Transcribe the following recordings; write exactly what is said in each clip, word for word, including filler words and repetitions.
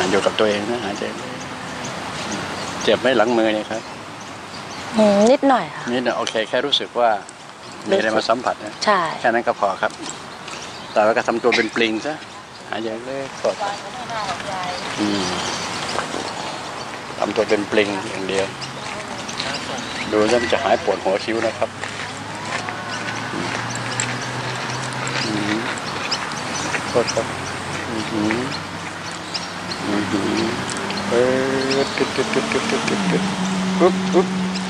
อยู่กับตัวเองนะหายใจเจ็บไหมหลังมือเนี่ยครับนิดหน่อยค่ะนิดหน่อยโอเคแค่รู้สึกว่ามีอะไรมาสัมผัสนะใช่แค่นั้นก็พอครับแต่ว่าก็ทำตัวเป็นปลิงซะหายใจเล็กกดทำตัวเป็นปลิงอย่างเดียวดูแล้วมันจะหายปวดหัวคิ้วนะครับโทษครับเออตึ๊ดตึ๊ดตึ๊ดตึ๊ดตึ๊ดตึ๊ดตึ๊ดปุ๊บปุ๊บ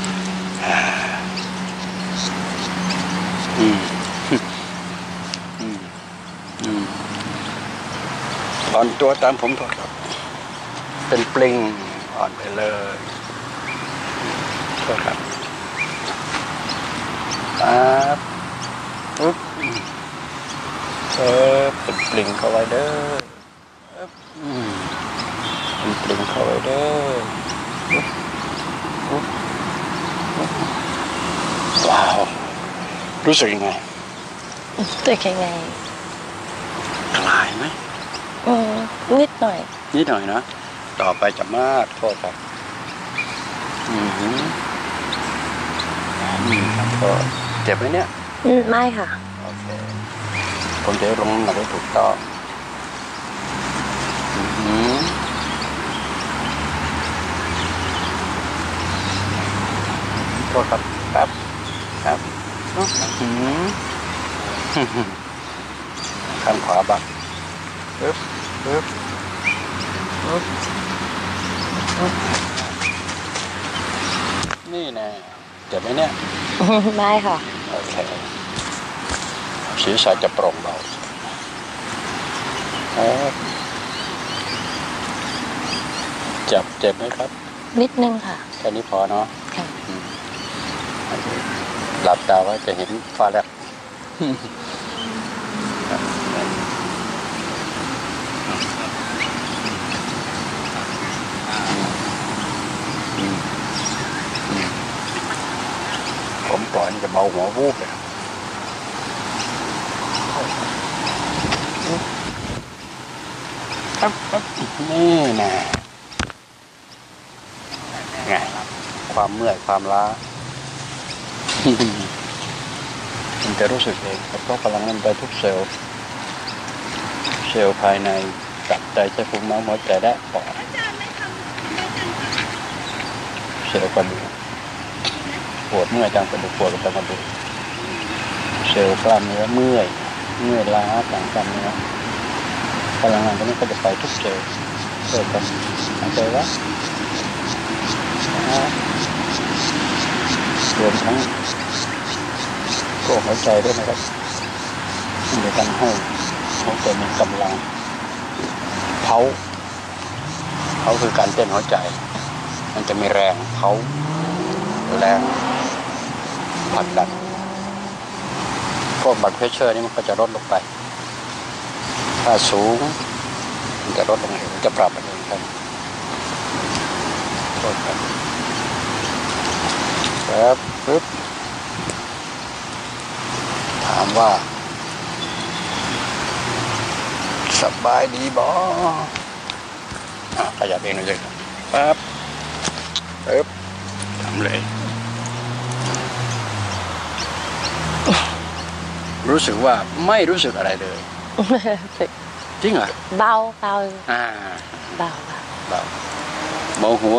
อืมอืมอืมอ่อนตัวตามผมโทษครับเป็นปลิงอ่อนไปเลยโทษครับครับปุ๊บเออเป็นปลิงเข้าไว้เด้ออืมเป็นปลิงเข้าไว้เด้อว้าวรู้สึกยังไงรู้สึกยังไงคลายไหมอืมนิดหน่อยนิดหน่อยนะต่อไปจะมากโทษครับอืมอืมก็เจ็บไหมเนี่ยอืมไม่ค่ะโอเคผมจะลงหนักได้ถูกต้องอืมโทษครับครับครับอืมข้างขวาบักปึ๊บปึ๊บปึ๊บนี่แน่เจ็บไหมเนี่ยไม่ค่ะโอเคศีรษะจะโปร่งเบาจับเจ็บไหมครับนิดนึงค่ะแค่นี้พอเนาะค่ะหลับตาไว้จะเห็นฟ้าแลบผมปล่อยจะเบาหัววูบเลยครับครับนี่นะไงความเมื่อยความล้ามันจะรู้สึกเองเพราะพลังมันไปทุกเซลล์เซลล์ภายในตับไตไส้พุงม้ามหัวใจและปอดเซลล์กระดูกปวดเมื่อยตามกระดูกปวดตามกระดูกเซลล์กล้ามเนื้อเมื่อยเมื่อยล้าหลังกล้ามเนื้อพลังงานตรงนี้ก็จะไปทุกเซลล์เกิดกันหายใจว่ารวมทั้งก็หัวใจด้วยนะครับในการให้หัวใจมีกำลังเผาเผาคือการเต้นหัวใจมันจะมีแรงเผาแรงผลักดันพวกบัตเพชเชอร์นี่มันก็จะลดลงไปถ้าสูงมันจะลดลงเองจะปรับเองครับโทษครับครับปึ๊บถามว่าสบายดีบ่ขยับเองหน่อยสิปั๊บปึ๊บทำเลยรู้สึกว่าไม่รู้สึกอะไรเลยจริงเหรอเบาเบาอ่าเบาเบาเบาหัว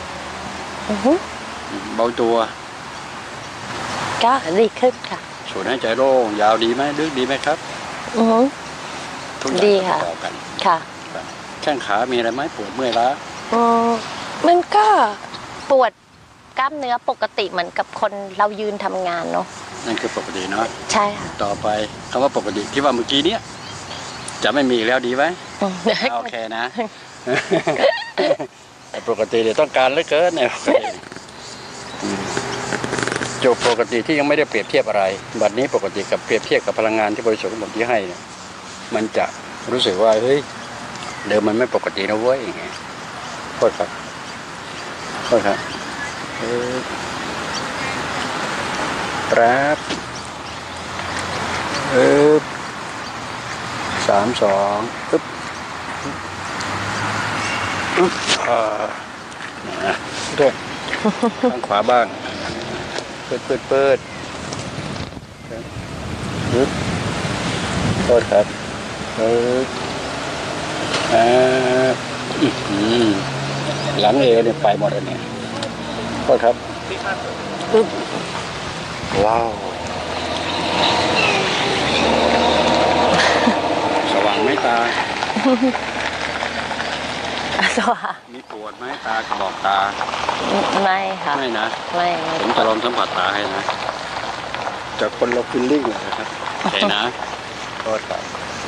เบาตัวก็ดีขึ้นค่ะสูดหายใจโล่งยาวดีไหมลึกดีไหมครับอือทุกอย่างดีค่ะค่ะแข้งขามีอะไรไหมปวดเมื่อยล้าอืมมันก็ปวดกล้ามเนื้อปกติเหมือนกับคนเรายืนทำงานเนาะนั่นคือปกติเนาะใช่ค่ะต่อไปคำว่าปกติที่ว่าเมื่อกี้เนี้ยจะไม่มีแล้วดีไหมโอเคนะปกติเดี๋ยวต้องการเหลือเกินเนี่ยจบปกติที่ยังไม่ได้เปรียบเทียบอะไรบัดนี้ปกติกับเปรียบเทียบกับพลังงานที่บริสุทธิ์ทั้งหมดที่ให้เนี่ยมันจะรู้สึกว่าเฮ้ยเดิมมันไม่ปกตินะเว้ยอย่างเงี้ยโทษครับโทษครับครับเออสามสองปึ๊บอึ๊บอ่านะด้วยข้างขวาบ้างเปิดเปิดเปิดอึ๊บโทษครับเปิดอ่าหลังเอวเนี่ยไปหมดเลยเนี่ยโทษครับอึ๊บว้าวสว่างไหมตาสว่างมีปวดไหมตากระบอกตาไม่ค่ะไม่นะไม่ผมจะลองสัมผัสตาให้นะจากคนเราฟิลลิ่งเลยนะครับโอเคนะโทษครับ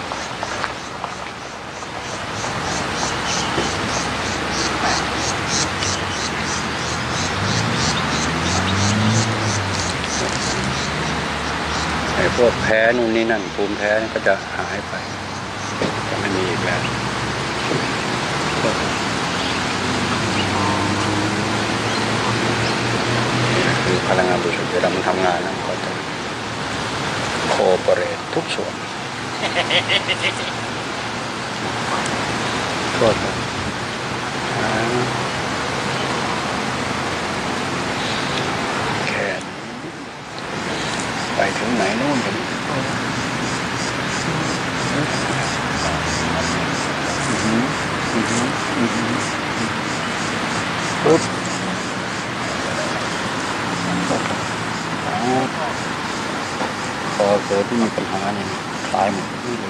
ไอ้พวกแพ้นู่นนี่นั่นภูมิแพ้ก็จะหายไปจะไม่มีอีกแล้วคือพลังงานบริสุทธิ์เวลามันทำงานนะก็จะโคเปเรททุกส่วนโทษครับแขนไปถึงไหนนู่นกันปุ๊บพอเกิดที่มีปัญหาเนี่ยคลายหมดนี่เลย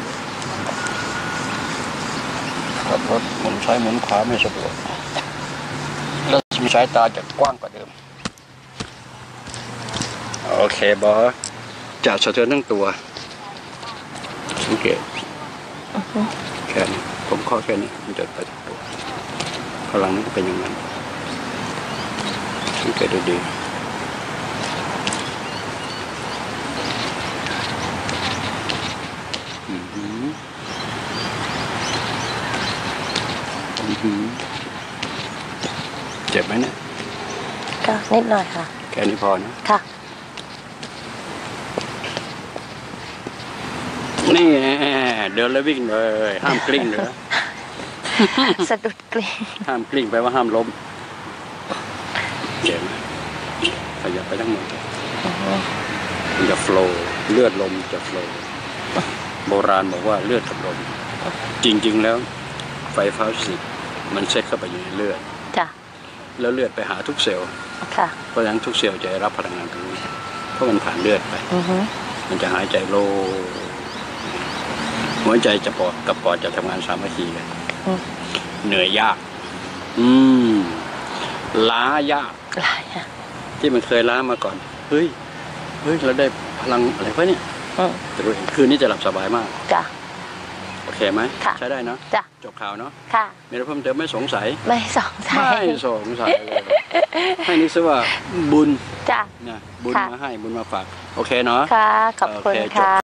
ขับรถหมุนซ้ายหมุนขวาไม่สะดวกแล้วมีสายตาจะกว้างกว่าเดิมโอเคบอสจะสะเทือนทั้งตัวสังเกตแค่นี้ผมข้อแค่นี้มันจะไปทั้งตัวพลังนี้เป็นอย่างนั้นสังเกตดูดีเจ็บไหมเนี่ยก็นิดหน่อยค่ะแค่นี้พอนะค่ะนี่เดินแล้ววิ่งเลยห้ามกลิ้งเลยสะดุดกลิ้งห้ามกลิ้งไปว่าห้ามล้มเจ็บไหมขยับไปทั้งหมดมันจะโฟล์เลือดลมจะโฟล์โบราณบอกว่าเลือดกับลมจริงๆแล้วไฟฟ้าสิมันเช็คเข้าไปอยู่ในเลือดแล้วเลือดไปหาทุกเซลล์เพราะฉะนั้นทุกเซลล์จะรับพลังงานตรงนี้เพราะมันผ่านเลือดไปมันจะหายใจโล่หัวใจจะปอดกับปอดจะทำงานสามัคคีกันเหนื่อยยากอืมล้ายากที่มันเคยล้ามาก่อนเฮ้ยเฮ้ยเราได้พลังอะไรวะเนี่ยแต่คืนนี้จะหลับสบายมากจ้ะโอเคไหมใช้ได้เนาะจ้ะจบข่าวเนาะค่ะมีอะไรเพิ่มเติมไม่สงสัยไม่สงสัยไม่สงสัยเลยให้นึกซะว่าบุญจ้ะนะบุญมาให้บุญมาฝากโอเคเนาะค่ะขอบคุณค่ะ